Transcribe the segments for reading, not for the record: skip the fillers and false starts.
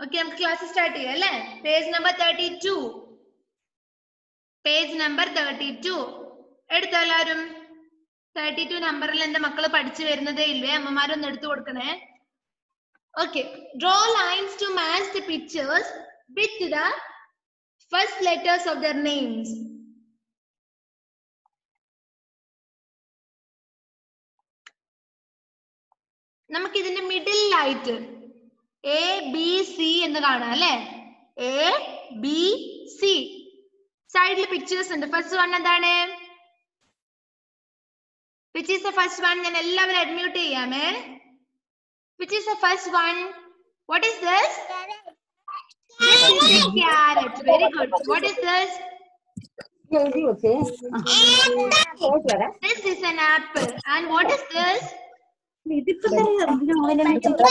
Okay, നമുക്ക് class start ചെയ്യാം അല്ലേ? Page number 32. പേജ് നമ്പർ 32 എടുത്തോ എല്ലാവരും. 32 നമ്പറിൽ എന്റെ മക്കള് പഠിച്ചു വരുന്നതേ ഇല്ലേ? അമ്മമാരൊന്ന് എടുത്തു കൊടുക്കണേ. Okay, draw lines to match the pictures with the first letters of their names. നമുക്ക് ഇതിന്റെ മിഡിൽ ആയിട്ട് A, B, C എന്ന് കാണാം അല്ലേ? A, B, C. സൈഡിൽ പിക്ചേഴ്സ് ഉണ്ട്. ഫസ്റ്റ് വൺ എന്താണ്? Which is the first one? ഞാൻ എല്ലാവരും അഡ്മ്യൂട്ട് ചെയ്യാമേ. Which is the first one? What is this? This is a carrot. Very good. What is this? This is an apple. And what is this? Balloon.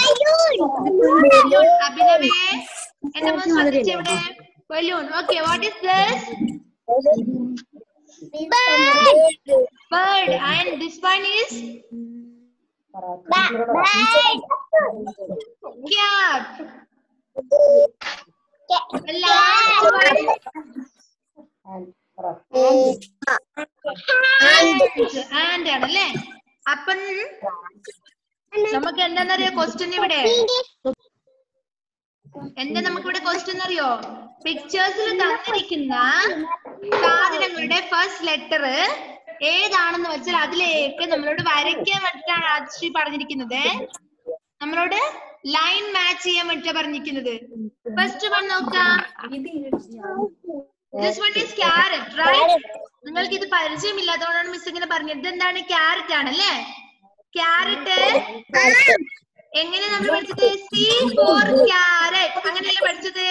Abhinave, എന്റെ മോൻ ശ്രദ്ധിച്ചേ ഇവിടെ. Balloon. Okay, what is this? Bird. And this one is? Cat. The last one. And ആണല്ലേ? അപ്പം നമുക്ക് എന്താന്നറിയോ question ഇവിടെ? എന്താ നമുക്കിവിടെ ക്വസ്റ്റ്യൻ അറിയോ? പിക്ചേഴ്സിൽ തന്നിരിക്കുന്ന സാധനങ്ങളുടെ ഫസ്റ്റ് ലെറ്റർ ഏതാണെന്ന് വെച്ചാൽ അതിലേക്ക് നമ്മളോട് വരയ്ക്കാൻ വേണ്ടിയിട്ടാണ് ആദ്യ പറഞ്ഞിരിക്കുന്നത്. നമ്മളോട് ലൈൻ മാച്ച് ചെയ്യാൻ വേണ്ടിട്ടാണ് പറഞ്ഞിരിക്കുന്നത്. ഫസ്റ്റ് വൺ നോക്കാം. This one is carrot, right? നിങ്ങൾക്ക് ഇത് പരിചയമില്ലാത്തതുകൊണ്ടാണ് മിസ് ഇങ്ങനെ പറഞ്ഞത്. ഇതെന്താണ്? ക്യാരറ്റ് ആണല്ലേ? ക്യാരറ്റ് എങ്ങനെ നമ്മൾ പഠിച്ചത്? C for carrot. അങ്ങനെയല്ലേ പഠിച്ചത്?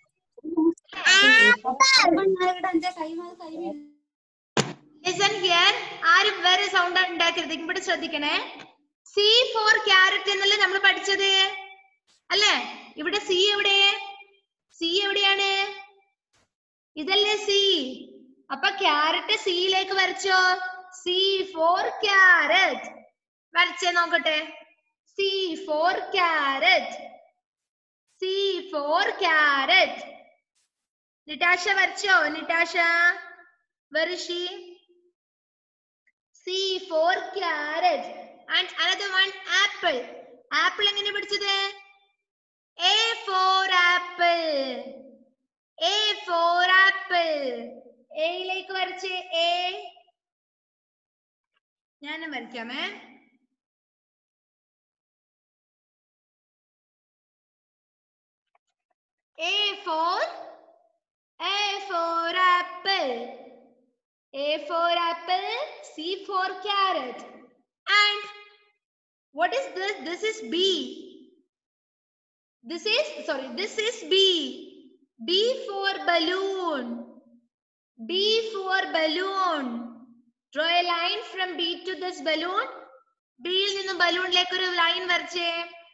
Listen here. ആരും വേറെ സൗണ്ട് ഉണ്ടാക്കരുത്. ഇവിടെ ശ്രദ്ധിക്കണേ. C for carrot എന്നല്ലേ നമ്മൾ പഠിച്ചത് അല്ലേ? ഇവിടെ C എവിടെ? C എവിടെയാണ്? ഇതല്ലേ C. അപ്പൊ ക്യാരറ്റ് സിയിലേക്ക് വരച്ചോ. C for carrot. വരച്ചേ നോക്കട്ടെ. C for carrot. C for carrot. Nitasha വരച്ചോ? Nitasha, where is she? C for carrot. And another one, apple. Apple എങ്ങനെ പഠിച്ചത്? A for apple. A for apple. A യിലേക്ക് വരച്ചേ. A ഞാനും വരയ്ക്കാമേ. A for apple. A for apple. C for carrot. And what is this? This is B. This is B. B for balloon. B for balloon. Draw a line from B to this balloon. B യിൽ നിന്ന് ബലൂണിലേക്ക് ഒരു line വരച്ചേ.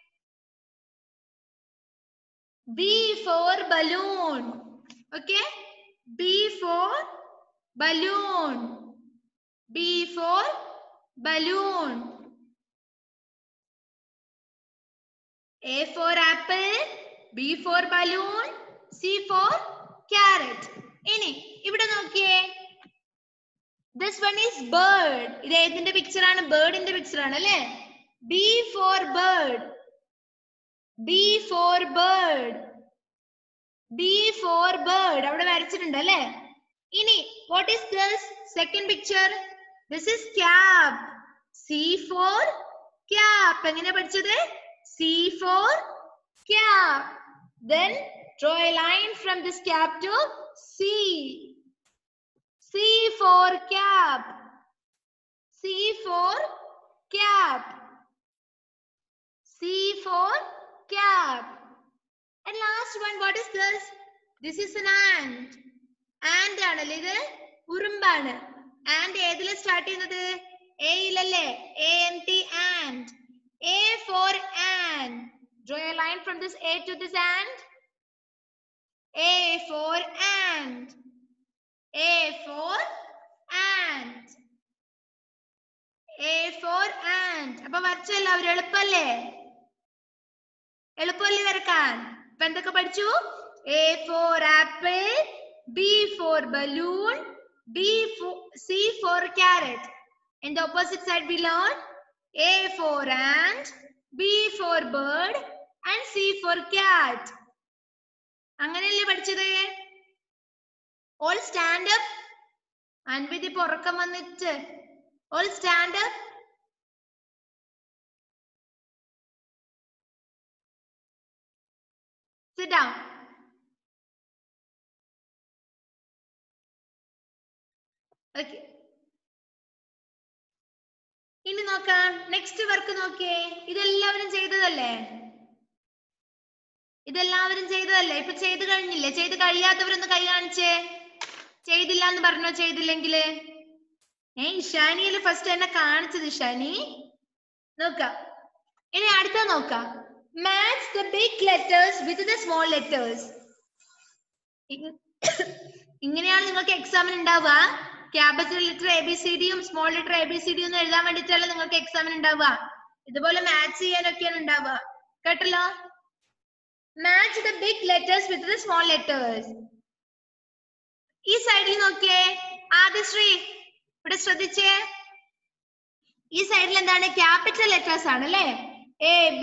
B for balloon. Okay? B for balloon. B for balloon. A for apple. B for balloon. C for carrot. ഇനി ഇവിടെ നോക്കിയേ. This one is bird. ഇത് ഏതിന്റെ പിക്ചർ ആണ്? ബേർഡിന്റെ പിക്ചർ ആണ് അല്ലേ? B for bird. B for bird. B for bird. അവിടെ വരച്ചിട്ടുണ്ട് അല്ലേ? ഇനി what is this? Second picture. This is cap. C for cap. എങ്ങനെ പഠിച്ചത്? C for cap. Then draw a line from this cap to C. C for cap. C for cap. C for cap. And last one, what is this? This is an ant. Ant ആണല്ലേ ഇത്? ഉറുമ്പാണ്. Ant ഏതിൽ start ചെയ്യുന്നത്? A യിലല്ലേ? ANT, ant. A for ant. Draw a line from this A to this ant. A for ant. A for ant. A for ant. അപ്പൊ വരച്ചല്ലോ, അവർ എളുപ്പല്ലേ? എളുപ്പമല്ലേ വരക്കാൻ? അപ്പൊ എന്തൊക്കെ പഠിച്ചു? A for apple, B for balloon, C for carrot. In the opposite side we learned A for ant, B for bird and C for cat. അങ്ങനെയല്ലേ പഠിച്ചത്? All stand up. അൻവിധി പുറക്കം വന്നിട്ട് all stand up. Sit down. Okay. ഇനി നോക്കാം next work നോക്കിയേ. ഇതെല്ലാവരും ചെയ്തതല്ലേ? ഇതെല്ലാവരും ചെയ്തതല്ലേ? ഇപ്പൊ ചെയ്ത് കഴിഞ്ഞില്ലേ? ചെയ്ത് കഴിയാത്തവരൊന്ന് കൈ കാണിച്ചേ. ചെയ്തില്ല എന്ന് പറഞ്ഞോ? ചെയ്തില്ലെങ്കില് ഇഷാനിയല്ലേ ഫസ്റ്റ് എന്നെ കാണിച്ചത്. ഇഷാനി നോക്കാം. ഇനി അടുത്ത നോക്കാം. Match the big letters with the small letters. ഇങ്ങനെയാണ് നിങ്ങൾക്ക് എക്സാമിന് ഉണ്ടാവുക. ക്യാപിറ്റൽ ലെറ്റർ ABCDയും സ്മോൾ ലെറ്റർ ABCDയും ഒന്നും എഴുതാൻ വേണ്ടിയിട്ടല്ല നിങ്ങൾക്ക് എക്സാമിന് ഉണ്ടാവുക. ഇതുപോലെ മാച്ച് ചെയ്യാനൊക്കെയാണ് ഉണ്ടാവുക. കേട്ടല്ലോ? Match the big letters with the small letters. ഈ സൈഡിൽ നോക്കിയേ. ആദിശ്രീ ഇവിടെ ശ്രദ്ധിച്ചേ. ഈ സൈഡിൽ എന്താണ്? ക്യാപിറ്റൽ ലെറ്റേഴ്സ് ആണ് അല്ലേ? AB.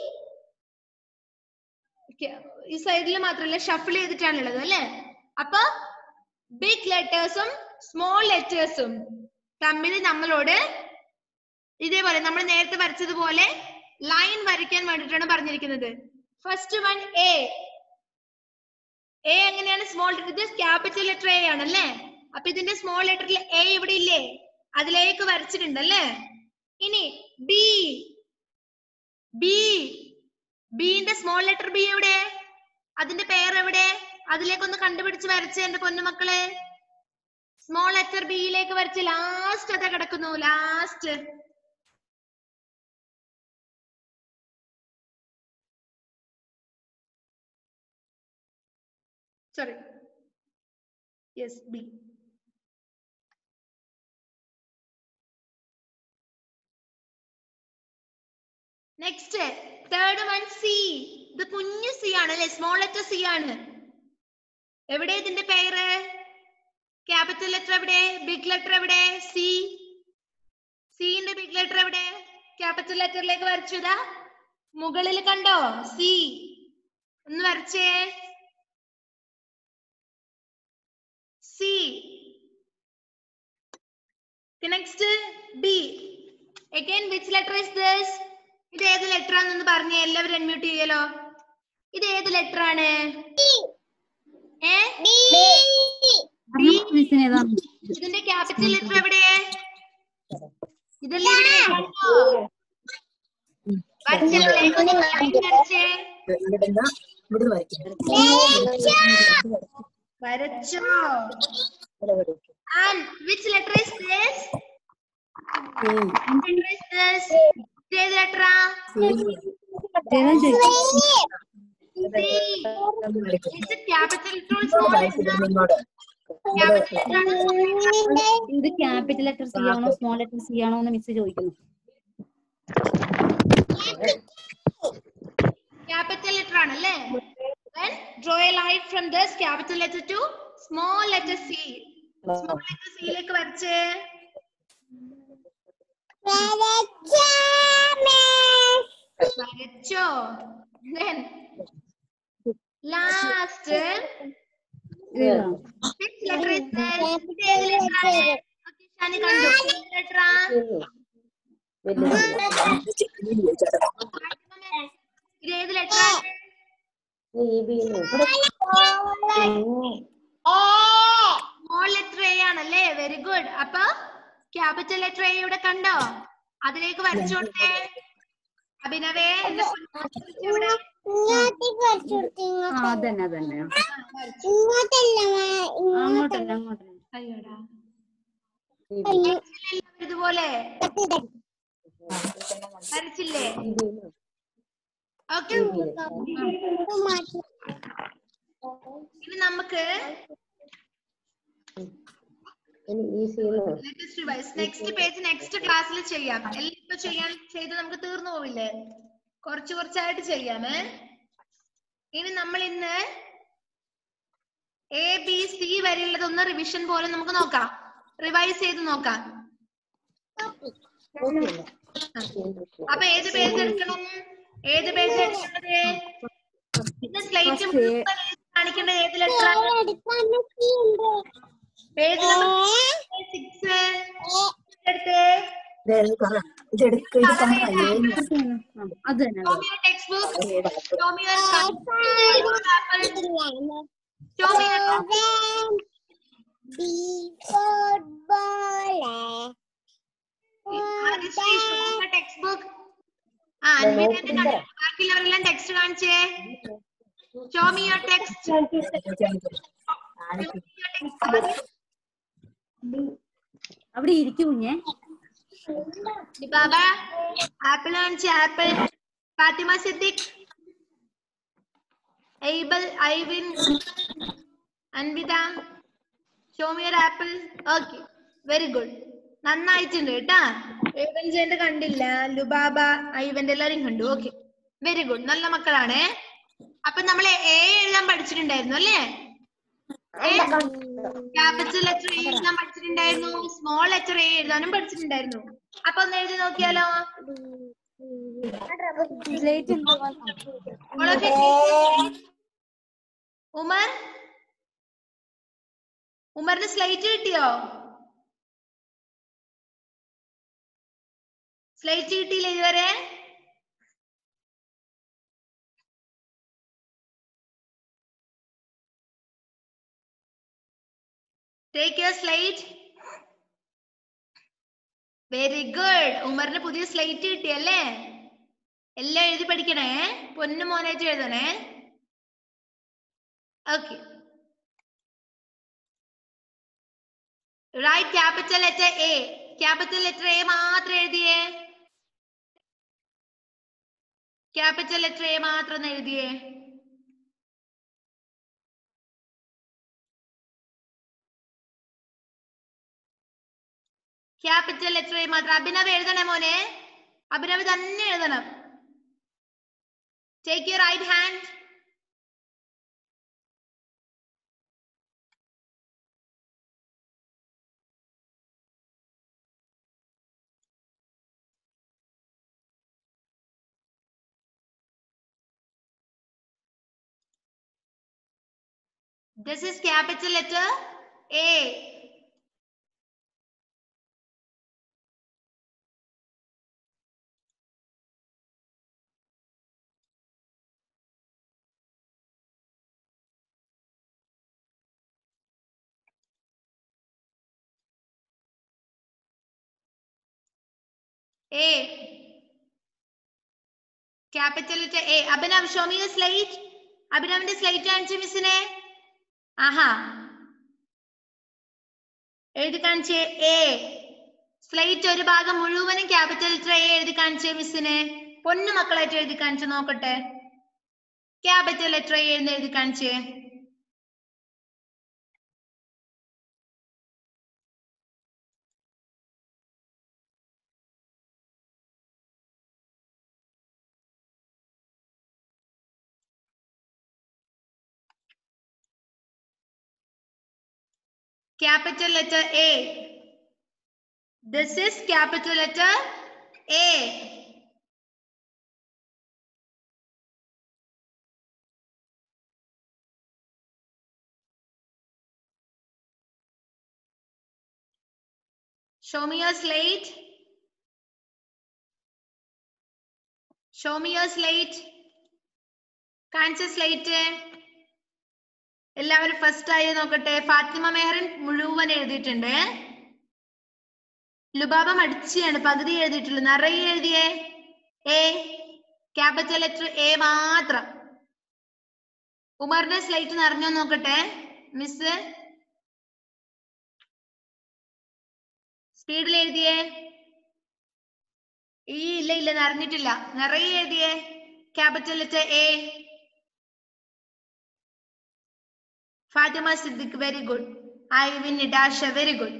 ഈ സൈഡിൽ മാത്രമല്ല ഷഫിൾ ചെയ്തിട്ടാണുള്ളത് അല്ലേ? അപ്പൊ ബിഗ് ലെറ്റേഴ്സും സ്മോൾ ലെറ്റേഴ്സും തമ്മിൽ നമ്മളോട് ഇതേപോലെ നമ്മൾ നേരത്തെ വരച്ചതുപോലെ ലൈൻ വരയ്ക്കാൻ വേണ്ടിയിട്ടാണ് പറഞ്ഞിരിക്കുന്നത്. First one A. എങ്ങനെയാണ്? Small letter. ഇത് ക്യാപിറ്റൽ ലെറ്റർ A ആണല്ലേ? അപ്പൊ ഇതിന്റെ സ്മോൾ ലെറ്ററിൽ A ഇവിടെ ഇല്ലേ? അതിലേക്ക് വരച്ചിട്ടുണ്ട് അല്ലേ? ഇനി ബിന്റെ സ്മോൾ ലെറ്റർ B എവിടെ? അതിന്റെ പേര് എവിടെ? അതിലേക്കൊന്ന് കണ്ടുപിടിച്ച് വരച്ച് എന്റെ പൊന്നുമക്കളെ. സ്മോൾ ലെറ്റർ ബിയിലേക്ക് വരച്ച് ലാസ്റ്റ് അതാ കിടക്കുന്നു. Last sorry yes B. Next third one C. ഇത് കുഞ്ഞു C ആണ് അല്ലെ? സ്മോൾ ലെറ്റർ C ആണ്. എവിടെ ഇതിന്റെ പേര്? ക്യാപിറ്റൽ ലെറ്റർ എവിടെ? ബിഗ് ലെറ്റർ എവിടെ? സിന്റെ ബിഗ് ലെറ്റർ എവിടെ? ക്യാപിറ്റൽ ലെറ്ററിലേക്ക് വരച്ചതാ മുകളിൽ കണ്ടോ? C. ഒന്ന് വരച്ചേ. C. Next B. Again which letter is this? ഇത് ഏത് ലെറ്റർ ആണെന്ന് പറഞ്ഞേ. എല്ലാവരും അൺമ്യൂട്ട് ചെയ്യലോ. ഇത് ഏത് ലെറ്റർ ആണ്? ഇതിന്റെ ക്യാപിറ്റൽ ലെറ്റർ എവിടെ? ഇതല്ലേ വരച്ചോ. And which letter is this? Which letter is this? ഏത് ലെറ്റർ? ക്യാപിറ്റൽ ഇത് ക്യാപിറ്റൽ ലെറ്റർ C ആണോ സ്മോൾ ലെറ്റർ C ആണോ എന്ന് മിസ് ചോദിക്കുന്നു. ക്യാപിറ്റൽ ലെറ്റർ ആണല്ലേ? Then draw a line from this capital letter to small letter C. Small letter C ലേക്ക് വരച്ചേ. വരച്ചോ. Then last which letter is this? ഏത് ലെറ്റർ ആണ്? ശാനി കണ്ടു. ലെറ്റർ ഇത് ഏത് ലെറ്റർ ആണ്? സ്മോൾ ലെറ്റർ A ആണല്ലേ? Very good. അപ്പൊ ക്യാപിറ്റൽ ലെറ്റർ A ഇവിടെ കണ്ടോ? അതിലേക്ക് വരച്ചു കൊടുത്തേ. അഭിനവേ ഇതുപോലെ വരച്ചില്ലേ? ഓക്കെ. ഇനി നമുക്ക് നെക്സ്റ്റ് പേജ് നെക്സ്റ്റ് ക്ലാസ്സിൽ ചെയ്യാം. എല്ലാം ഇപ്പൊ ചെയ്ത് നമുക്ക് തീർന്നു പോവില്ലേ? കുറച്ചായിട്ട് ചെയ്യാമേ. ഇനി നമ്മൾ ഇന്ന് എ ബി സി വരെയുള്ളതൊന്ന് റിവിഷൻ പോലെ നമുക്ക് നോക്കാം, റിവൈസ് ചെയ്ത് നോക്കാം. അപ്പൊ ഏത് പേജ് എടുക്കണം? ഏത് പേജ് എടുക്കേണ്ടത്? ഇന്ന് സ്ലൈറ്റ് കാണിക്കേണ്ട ഏത് ലെറ്റർ? പേജ് നമ്പർ 6 എടുത്ത് ടെക്സ്റ്റ് ബുക്ക്. Textbook. ബാക്കിയുള്ളവരെല്ലാം ടെക്സ്റ്റ് കാണിച്ചേ. Show me your text. അവിടെ ഇരിക്കും കുഞ്ഞേ. ബാബ ആപ്പിൾ കാണിച്ചേ. Apple. Fathima Siddique, Aibel, Ivin, Anvitha. Show me your apple. Okay, very good. നന്നായിട്ടുണ്ട് കേട്ടാ. ഏവൻജന്റെ കണ്ടില്ല, ലുബാബ, ഐവന്റെ എല്ലാരും കണ്ടു. ഓക്കെ, വെരി ഗുഡ്, നല്ല മക്കളാണ്. അപ്പൊ നമ്മൾ എ എഴുതാൻ പഠിച്ചിട്ടുണ്ടായിരുന്നു അല്ലേ? ക്യാപിറ്റൽ ലെറ്റർ എ എഴുതാൻ പഠിച്ചിട്ടുണ്ടായിരുന്നു, സ്മോൾ ലെറ്റർ എ എഴുതാനും പഠിച്ചിട്ടുണ്ടായിരുന്നു. അപ്പൊ ഒന്ന് എഴുതി നോക്കിയാലോ? ഉമർ, ഉമറിന് സ്ലേറ്റ് കിട്ടിയോ? സ്ലേറ്റ് കിട്ടിയില്ല ഇതുവരെ? Take your slate. Very good. ഉമറിന് പുതിയ സ്ലേറ്റ് കിട്ടിയല്ലേ? എല്ലാം എഴുതി പഠിക്കണേ, പൊന്നു മോനായിട്ട് എഴുതണേ. Okay. Write capital letter A. Capital letter A മാത്രം എഴുതിയേ. Capital letter A മാത്രം എഴുതിയേ. ക്യാപിറ്റൽ ലെറ്റർ എ മാത്രം. അഭിനവ് എഴുതണേ മോനെ, അഭിനവ് തന്നെ എഴുതണം. Take your right hand. This is capital letter A. A. Capital letter A. Abhinav, show me your slate. Abhinavന്റെ slate കാണിച്ചു മിസ്സിനെ. ആഹാ, എഴുതി കാണിച്ചേ. എ സ്ലൈറ്റ് ഒരു ഭാഗം മുഴുവനും ക്യാപിറ്റൽ ലെറ്റർ എ എഴുതി കാണിച്ചേ മിസ്സിനെ. പൊന്നു മക്കളായിട്ട് എഴുതി കാണിച്ചു നോക്കട്ടെ. ക്യാപിറ്റൽ ലെറ്റർ എ എന്ന് എഴുതി കാണിച്ചേ. Capital letter A. This is capital letter A. Show me your slate. Show me your slate. കാണിച്ച സ്ലേറ്റ് എല്ലാവരും ഫസ്റ്റ് ആയി നോക്കട്ടെ. ഫാത്തിമ മെഹറിൻ മുഴുവൻ എഴുതിയിട്ടുണ്ട്. ലുബാബ മടിച്ചിയാണ്, പകുതി എഴുതിയിട്ടുള്ളൂ. നിറയെ എഴുതിയേ. എ ക്യാപിറ്റൽ ലെറ്റർ എ മാത്രം. ഉമറിന്റെ സ്ലേറ്റ് നിറഞ്ഞോ നോക്കട്ടെ മിസ്. സ്പീഡിൽ എഴുതിയേ. ഇല്ല ഇല്ല, നിറഞ്ഞിട്ടില്ല. നിറയെ എഴുതിയേ. Capital letter A. Fathima Siddique very good. Ivin, Nidasha very good.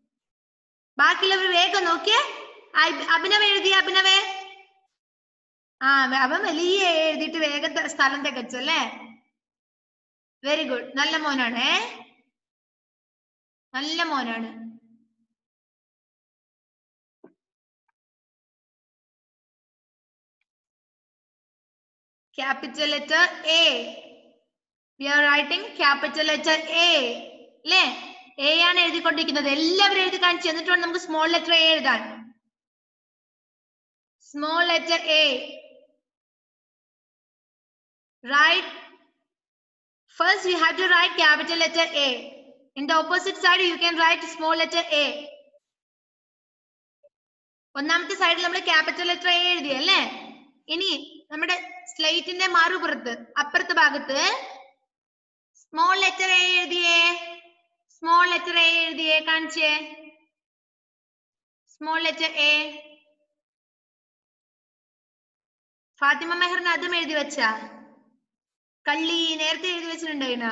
ബാക്കിയുള്ളവർ വേഗം നോക്കിയേ. അഭിനവ് എഴുതിയ. അഭിനവേ അവൻ വലിയ എഴുതിയിട്ട് വേഗം സ്ഥലം തികച്ചല്ലേ. വെരി ഗുഡ്, നല്ല മോനാണ്. നല്ല മോനാണ്. Capital letter A. We are writing capital letter A. അല്ലേ? A ആണ് എഴുതിക്കൊണ്ടിരിക്കുന്നത്. എല്ലാവരും എഴുതി കാണിച്ചു. എന്നിട്ട് വേണം നമുക്ക് സ്മോൾ ലെറ്റർ A എഴുതാൻ. Small letter A. Right. First we have to write capital letter A. In the opposite side you can write small letter A. ഒന്നാമത്തെ സൈഡിൽ നമ്മൾ ക്യാപിറ്റൽ ലെറ്റർ A എഴുതി അല്ലേ? ഇനി നമ്മുടെ സ്ലേറ്റിന്റെ മറുപുറത്ത് അപ്പുറത്തെ ഭാഗത്ത് സ്മോൾ ലെറ്റർ A എഴുതിയേ. സ്മോൾ ലെറ്റർ A എഴുതിയേ, കാണിച്ചേ. Small letter A. ഫാത്തിമ മെഹറിന് അതും എഴുതി വെച്ചാ? കള്ളി നേരത്തെ എഴുതി വെച്ചിട്ടുണ്ടായിനാ?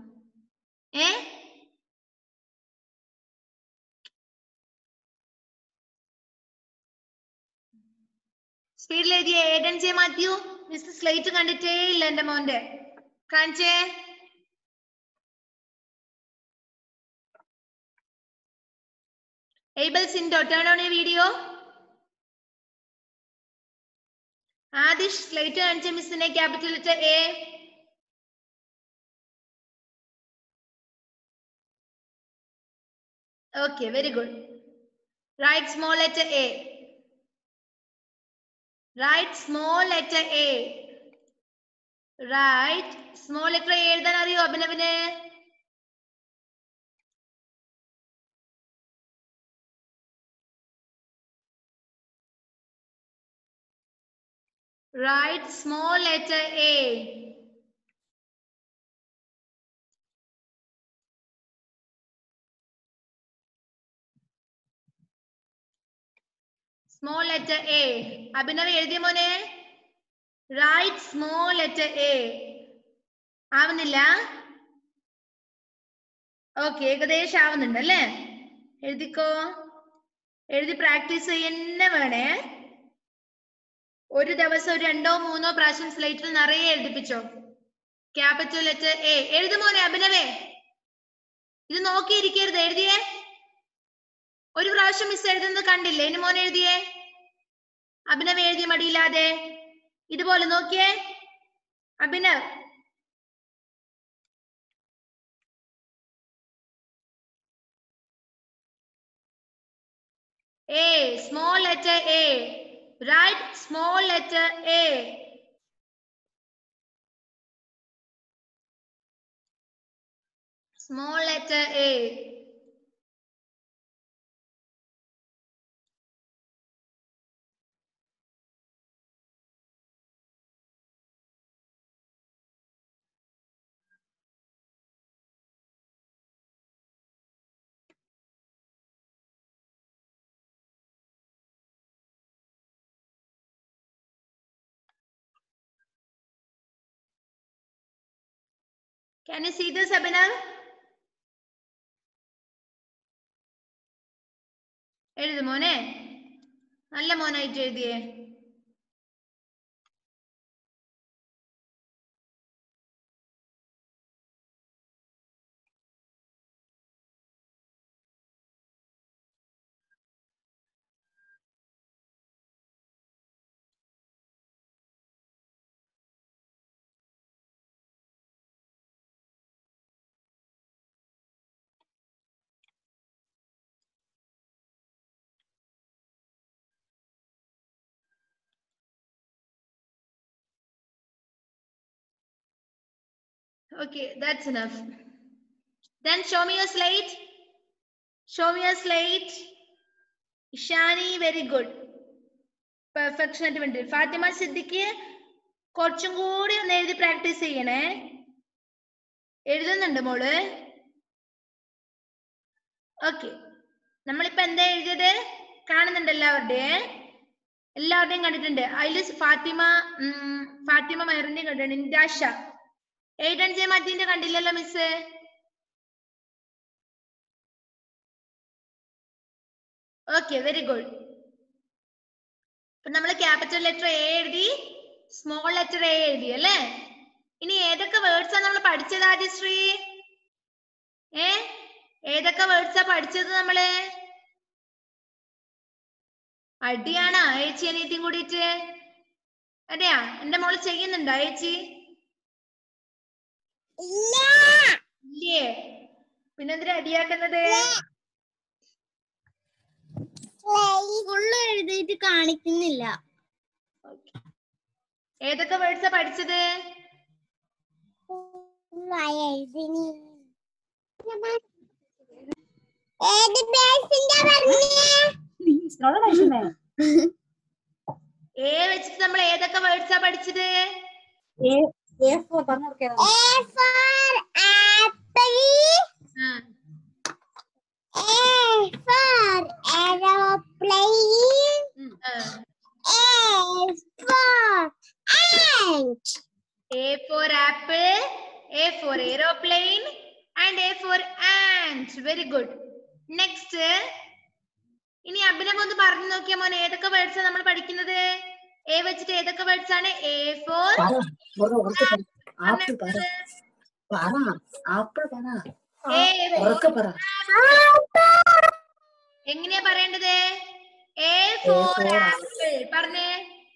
സ്പീഡിൽ എഴുതിയ Aiden J Mathew. Miss slate കണ്ടിട്ടേ ഇല്ല എന്റെ മോന്റെ. കാണിച്ചേ. Abel Sindo, turn on your video. Adish, slate കാണിച്ചേ മിസ്സിനെ. Capital letter A. Okay, very good. Write small letter A. Write small letter A. Write small letter A എഴുതാൻ അറിയോ അഭിനവിന്? Write small letter A. Small letter A. Abhinav എഴുതിയ മോനെ. Write small letter A. ആവുന്നില്ല? Okay, ഏകദേശം ആവുന്നുണ്ട് അല്ലേ? എഴുതിക്കോ. എഴുതി പ്രാക്ടീസ് ചെയ്യുന്ന വേണേ. ഒരു ദിവസം 2 or 3 പ്രാവശ്യം സ്ലേറ്റിൽ നിറയെ എഴുതിപ്പിച്ചോ. Capital letter A. എഴുതുമോനെ അഭിനവേ. ഇത് നോക്കിയിരിക്കരുത്, എഴുതിയേ. ഒരു പ്രാവശ്യം മിസ് എഴുതുന്നത് കണ്ടില്ലേ? ഇനി മോനെ എഴുതിയേ. അഭിനവ് എഴുതിയ മടിയില്ലാതെ ഇതുപോലെ നോക്കിയേ. Abhinav. A. Small letter A. Write small letter A. Small letter A. Can you see this, Abhinav? എഴുതു മോനെ. നല്ല മോനായിട്ട് എഴുതിയേ. Okay, that's enough. Then show me your slate. Show me your slate. Ishani, very good. Perfection ആയിട്ട് വേണ്ടി. ഫാത്തിമ സിദ്ദിഖ് കുറച്ചും കൂടി ഒന്ന് എഴുതി practice ചെയ്യണേ. എഴുതുന്നുണ്ട് മോള്? ഓക്കെ, നമ്മളിപ്പോ എന്താ എഴുതിയത് കാണുന്നുണ്ട് എല്ലാവരുടെയും കണ്ടിട്ടുണ്ട്. അതിൽ ഫാത്തിമ മെഹറിന്റെ കണ്ടിട്ടുണ്ട്. നിന്ദാഷ. ഏഡൻ ജെ മാറ്റിന്റെ കണ്ടില്ലല്ലോ മിസ്? Okay, very good. നമ്മൾ ക്യാപിറ്റൽ ലെറ്റർ എ എഴുതി, സ്മോൾ ലെറ്റർ എ എഴുതി അല്ലേ? ഇനി ഏതൊക്കെ വേർഡ്സ് ആണ് നമ്മൾ പഠിച്ചത് ആദിശ്രീ? ഏതൊക്കെ വേർഡ്സാ പഠിച്ചത് നമ്മള്? അടിയാണോ ഏച്ചി അനിയത്തിയും കൂടിയിട്ട്? അതെയാ? എന്റെ മോള് ചെയ്യുന്നുണ്ടോ ഏച്ചി? ഇല്ലേ? പിന്നെന്തിനാ അടിയാക്കുന്നത്? എഴുതിയിട്ട് കാണിക്കുന്നില്ല. ഏതൊക്കെ വേർഡ്സാ പഠിച്ചത്? എ വെച്ചിട്ട് നമ്മൾ ഏതൊക്കെ വേർഡ്സാ പഠിച്ചത്? A for apple, A for aeroplane, and A for ant. Very good. Next, ഇനി അഭിനവ് ഒന്ന് പറഞ്ഞു നോക്കിയാ മോനെ, ഏതൊക്കെ വേർഡ്സ് നമ്മൾ പഠിക്കുന്നത്? എ വെച്ചിട്ട് ഏതൊക്കെ വേർഡ്സ് ആണ്? A for എങ്ങനെയാ പറയേണ്ടത്? A for apple പറഞ്ഞേ.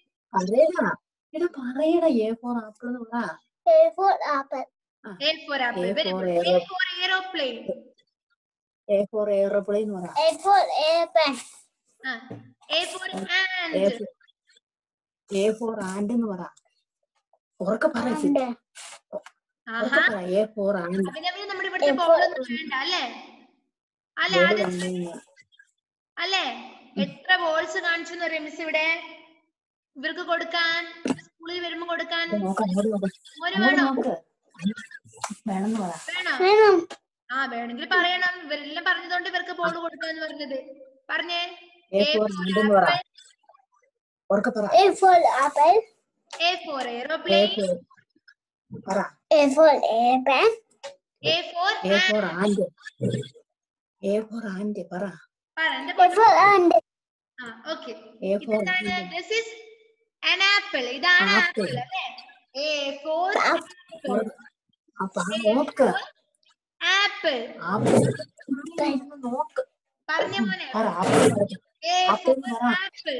A for apple. A for apple. Very good. A for aeroplane. A for airplane. A for airplane. A for ant. A for ant എന്ന് പറ. ഉറക്കെ പറ. A for ant. അഭിനവിന് നമ്മുടെ ഇവിടുത്തെ ബോളൊന്നും വേണ്ട അല്ലേ? അല്ലേ? എത്ര ബോൾസ് കാണിച്ചു എന്നറിയാം മിസ് ഇവിടെ ഇവർക്ക് കൊടുക്കാൻ, സ്കൂളിൽ വരുമ്പോ കൊടുക്കാൻ. വേണോ? വേണമെങ്കിൽ പറയണം. ഇവരെല്ലാം പറഞ്ഞതുകൊണ്ട് ഇവർക്ക് ബോൾ കൊടുക്കാന്ന് പറഞ്ഞത്. പറഞ്ഞേ. A for apple. A for aeroplane. A for airplane. A for ant. A for ant പറ. A for ant. Okay. This is an apple. ഇതാണ് ആപ്പിൾ അല്ലേ? A for apple. ആപ്പിൾ. പറഞ്ഞ മോനെ. A for apple.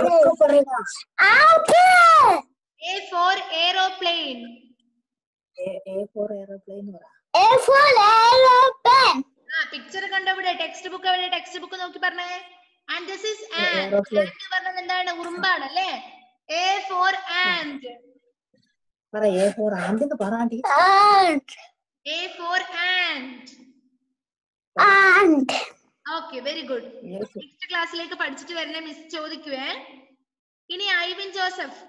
A for aeroplane. A for aeroplane പറ. A for aeroplane. Picture കണ്ടോ ഇവിടെ? Textbook എവിടെ? Textbook നോക്കി പറഞ്ഞേ. And this is ant. Ant പറഞ്ഞത് എന്താണ്? ഉറുമ്പാണ് അല്ലേ? A for ant. പറ. A for ant എന്ന് പറ. Ant. A for ant. Ant. Okay, very good. Next ക്ലാസ്സിലേക്ക് പഠിച്ചിട്ട് വരണേ, മിസ് ചോദിക്കുവേ. ഇനി Ivin Joseph.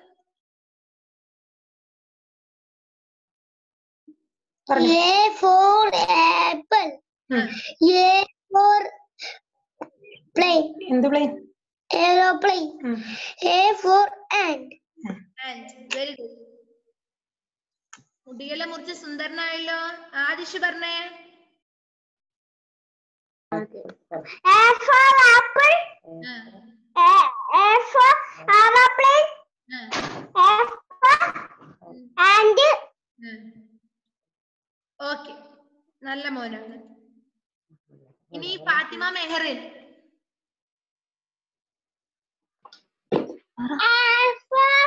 A for apple. A for plane. എന്ത് plane? Aeroplane. A for ant. Ant. Very good. മുടിയെല്ലാം മുറിച്ച് സുന്ദരനായല്ലോ. ആദിഷ് പറഞ്ഞേ. A for apple. A for aeroplane. A for ant. Okay, നല്ല മോനാണ്. ഇനി Fathima Mehrin. A for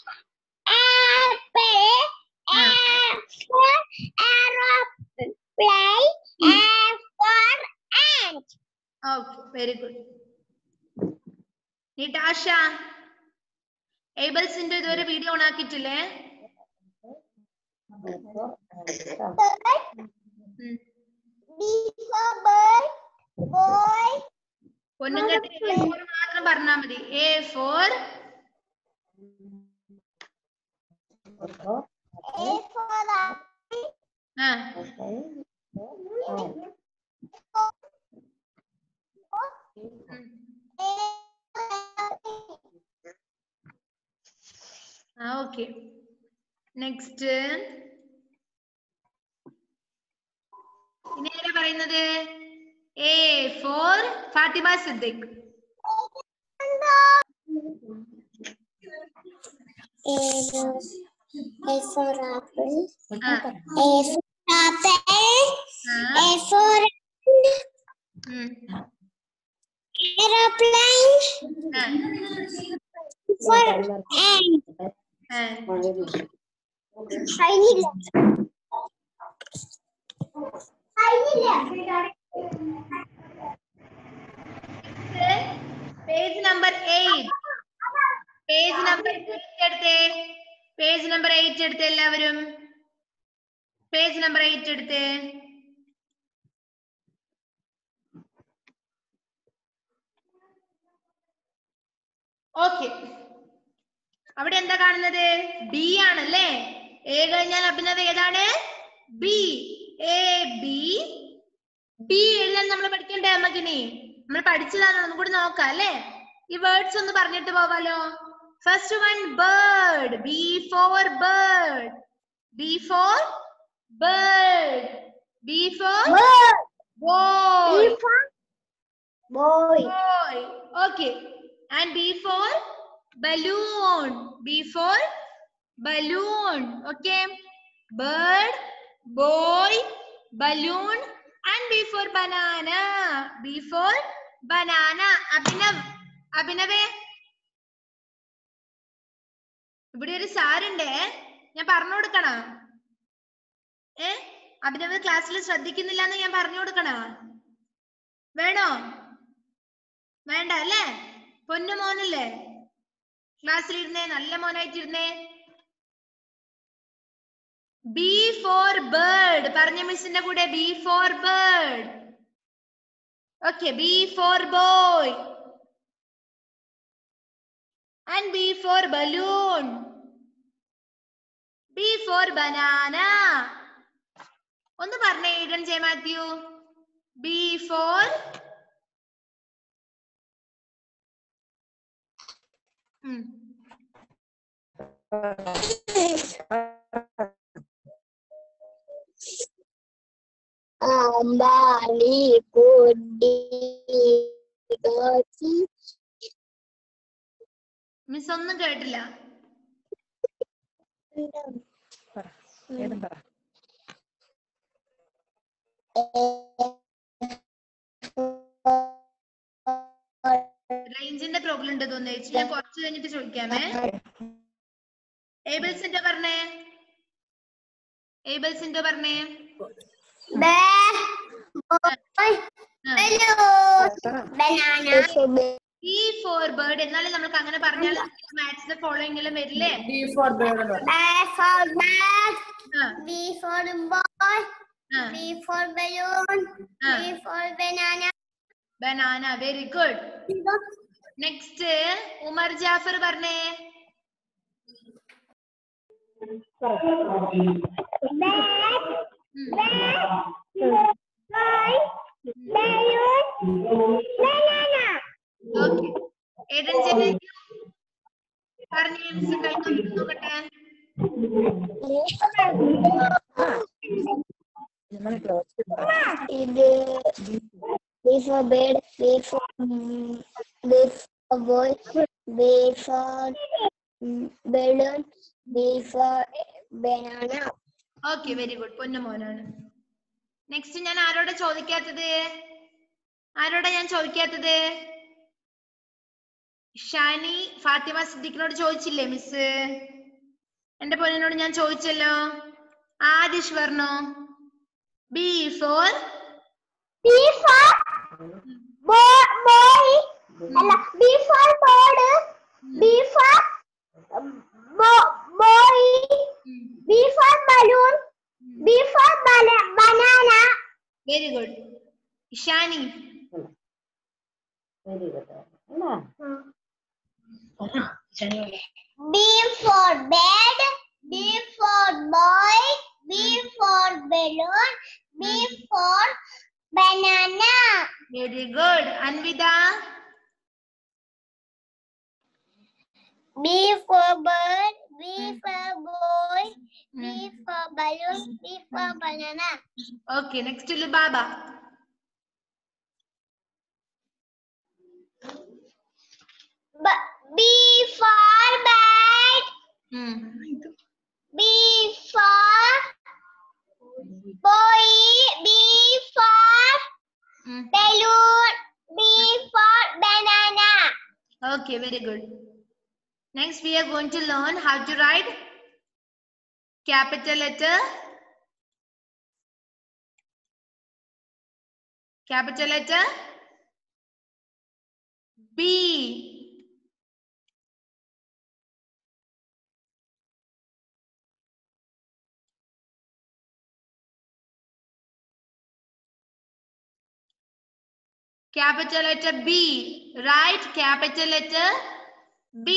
apple. A for aeroplane. A for ant. Okay, very good. Nidasha. ഏബിൾസിന്റെ ഇതുവരെ വീഡിയോ ഓൺ ആക്കിയിട്ടില്ലേ? B for bird. Boy. പൊന്നുകെട്ടി A for മാത്രം പറഞ്ഞാ മതി. A for okay. നെക്സ്റ്റ് ഇനി ആരാ പറയുന്നത്? A for Fathima Siddique. A for apple. ആ A for apple. ആ A for ഉം. aeroplane. ആ For ant. ആ പേജ് നമ്പർ 8 പേജ് നമ്പർ 8 എടുത്തേ പേജ് നമ്പർ 8 എടുത്തേ എല്ലാവരും പേജ് നമ്പർ 8 എടുത്തേ ഓക്കെ അവിടെ എന്താ കാണുന്നത് ബി ആണല്ലേ എ കഴിഞ്ഞാൽ അഭിനവ് ഏതാണ് ബി എ ബി ബി എഴുതാൻ നമ്മൾ പഠിക്കണ്ടേ നമുക്കിനി നമ്മൾ പഠിച്ചതാണ് ഒന്നും കൂടി നോക്കാം അല്ലേ ഈ വേർഡ്സ് ഒന്ന് പറഞ്ഞിട്ട് പോവാലോ first one bird B for bird B for bird B for boy Boy. boy okay and B for balloon B for balloon okay bird boy balloon and B for banana B for banana അഭിനവേ ഇവിടെ ഒരു സാറുണ്ടേ ഞാൻ പറഞ്ഞു കൊടുക്കണോ അഭിനവ് ക്ലാസ്സിൽ ശ്രദ്ധിക്കുന്നില്ല എന്ന് ഞാൻ പറഞ്ഞു കൊടുക്കണോ വേണോ വേണ്ട അല്ലേ പൊന്നു മോനല്ലേ ക്ലാസ്സിലിരുന്നേ നല്ല മോനായിട്ടിരുന്നേ ബി ഫോർ ബേർഡ് പറഞ്ഞ മിസ്സിന്റെ കൂടെ B for bird okay B for boy and B for balloon B for banana ഒന്ന് പറഞ്ഞേ Aiden J Mathew B for Bali, Pudi, miss ഒന്നും കേട്ടില്ല റേഞ്ചിന്റെ പ്രോബ്ലം ഉണ്ട് തോന്നുന്നു ചേച്ചി ഞാൻ കുറച്ച് കഴിഞ്ഞിട്ട് ചോദിക്കാമേ ഏബിൾസിന്റെ പറഞ്ഞേ ഏബിൾസിന്റെ പറഞ്ഞേ ബി ഫോർ ബേർഡ് എന്നാലും നമുക്ക് അങ്ങനെ പറഞ്ഞാൽ മാത്സിന്റെ ഫോളോയിങ്ങിലും വരില്ലേ B for bird. A for bat. B for boy. B for balloon. B for banana. Banana very good next Umar Jafar പറഞ്ഞേ ഓക്കെ ഏഡൻ ജെ പറഞ്ഞേ മിസ് കഴിഞ്ഞു നോക്കട്ടെ B for bed, B for boy, B for balloon, B for banana. Okay very good പൊന്നു മോനാണ് next ഞാൻ ആരോടാ ചോദിക്കാത്തത് ഷാനി ഫാത്തിമ സിദ്ദിഖിനോട് ചോദിച്ചില്ലേ miss എന്റെ പൊന്നിനോട് ഞാൻ ചോദിച്ചല്ലോ ആദിഷ് പറഞ്ഞോ B for B for boy, B for bird, B for boy, B for balloon, B for banana. Very good Shani B for bed, B for boy, B for balloon, B for banana. Very good Anvitha B for bird, B for boy, B for balloon, B for banana. Okay next Lubaba B for bat, B for boy. B for balloon. B for banana. Okay, very good. Next, we are going to learn how to write capital letter. Capital letter B. Capital letter B. Write capital letter B.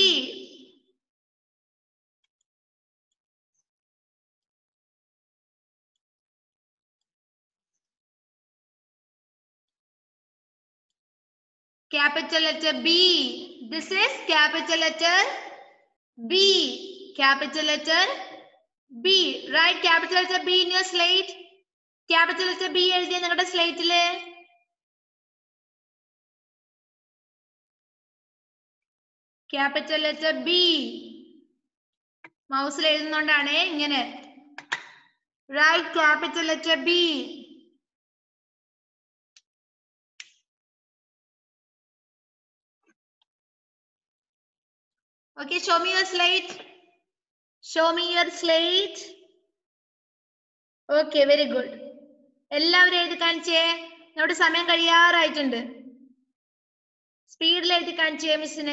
Capital letter B. This is capital letter B. Capital letter B. Write capital letter B in your slate. Capital letter B എഴുതിയ നിങ്ങളുടെ സ്ലേറ്റില്. Capital letter B. മൗസിൽ എഴുതുന്നോണ്ടാണ് ഇങ്ങനെ. Write capital letter B. Okay, show me your slate. Show me your slate. Okay, very good. എല്ലാവരും എഴുതി കാണിച്ചേ. നമ്മുടെ സമയം കഴിയാറായിട്ടുണ്ട്. സ്പീഡിൽ എഴുതി കാണിച്ചേ മിസ്സിന്.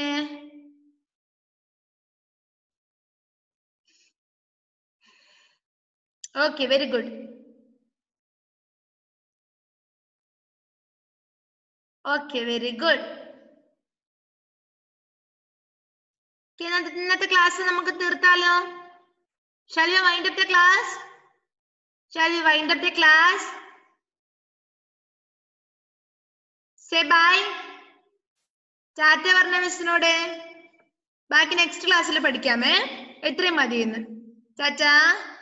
Okay, very good. Okay, very good. ഇന്നത്തെ ക്ലാസ് നമുക്ക് തീർത്താലോ? Shall we wind up the class? Shall we wind up the class? Say bye. Tata പറഞ്ഞ മിസ്സിനോട്. ബാക്കി നെക്സ്റ്റ് ക്ലാസ്സിൽ പഠിക്കാമേ. എത്രയും മതിയെന്ന്. ടാറ്റ.